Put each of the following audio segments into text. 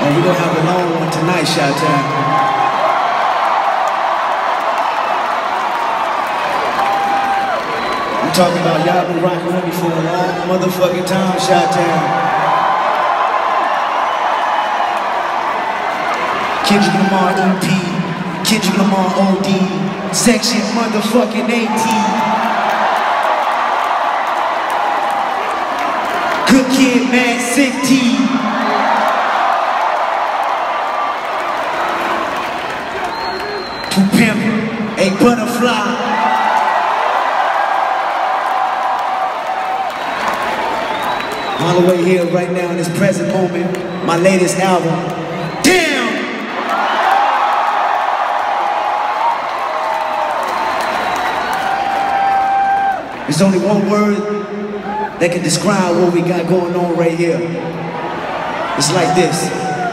We're gonna have a long one tonight, Chi-Town. I'm talking about y'all been rocking with me for a long motherfucking time, Chi-Town. Kendrick Lamar EP, Kendrick Lamar OD, Section motherfucking 18. Good Kid, Mad Sick T. To Pimp, a Butterfly. All the way here right now in this present moment, my latest album, Damn! There's only one word that can describe what we got going on right here. It's like this.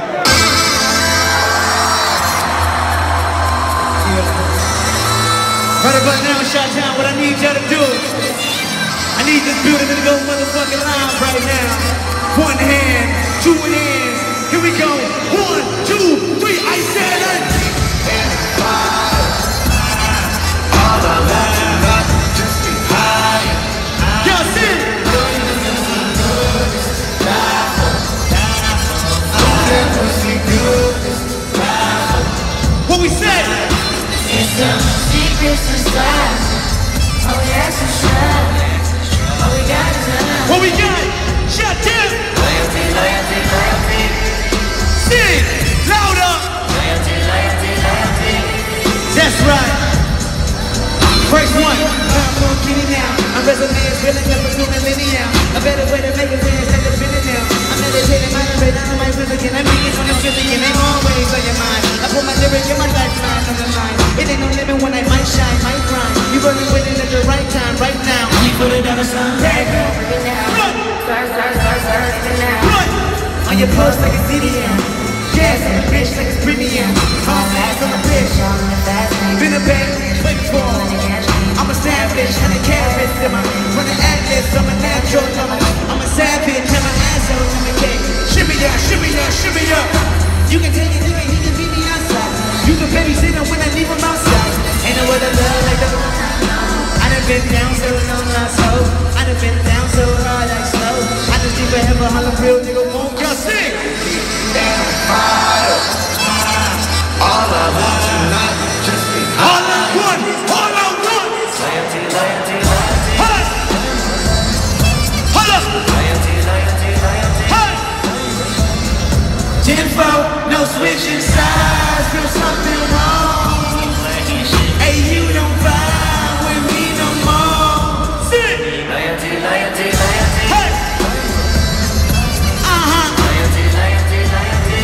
Right about now, Chi-Town, what I need y'all to do, I need this building to go motherfucking live right now. One hand, two hands, here we go. 1, 2, 3, I said it. All I want tonight, just be high. Y'all sing. What we said? It's some secrets inside. All we ask is love. All we got is love. What we got? Chi-Town. Loyalty, loyalty, loyalty. Sing louder. Loyalty, loyalty, loyalty. That's right. First one. I'm gonna get it now. I'm resumes filling up a new millennium. A better way to make a win is like a minute now. I'm meditating, my brain, I'm my rhythm again. I'm beating on the physic and I'm always on your mind. I put my lyric in my lifeline on the line. It ain't no limit when I might shine, might grind. You running with it at the right time, right now. We put it down the sun. Take it over now. Start it now. On your post like a CDM. Gas on the bitch like it's premium. Hard ass on the bitch. Been a bad wait for. I'm a savage and a carrot. When the atlas, I'm a natural. I'm a savage and my ass on the cake. Shimmy ya, shimmy ya, shimmy ya. You can take it, he can meet me outside. You can babysit him when I leave him outside. Ain't no other love like that. I done been down so long, not so. I done been down so hard like snow. I just need forever, how the real nigga won't. Y'all sing. All I want tonight, just be All I want, all I want. loyalty, loyalty, loyalty. Hey! Hold up! Loyalty, loyalty, loyalty. Hey! Tempo, no switching sides, feel something wrong. Hey, you don't vibe with me no more. Sing! Loyalty, loyalty, loyalty. Hey! Loyalty, loyalty, loyalty.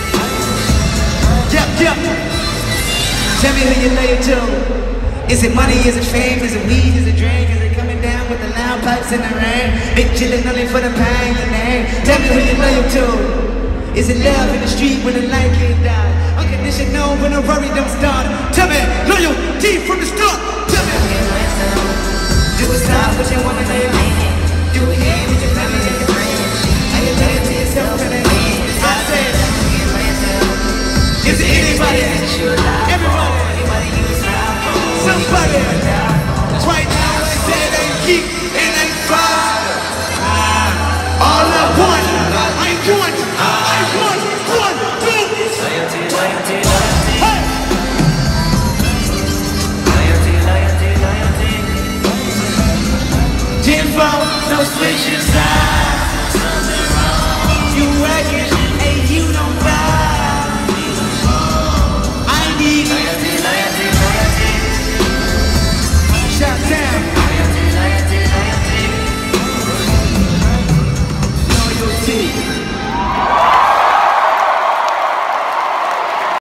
Yep, yep. Tell me who you loyal to. Is it money, is it fame, is it weed, is it drink, is it coming down with the loud pipes in the rain? Big chillin' only for the pain, the name. Tell me who you loyal to. Is it love in the street when the light can't die? Unconditional when the worry don't start. Tell me, loyalty from the start. Tell me. Do it stop with your woman and your man. Do it here with your family and your friends. How you loyal to yourself and I said, is it anybody? Everybody. Somebody. Right now I said ain't keep and ain't fire. All I want, I want, one, two. Loyalty, loyalty, loyalty. Hey! Loyalty, loyalty, loyalty. Tempo, no switches.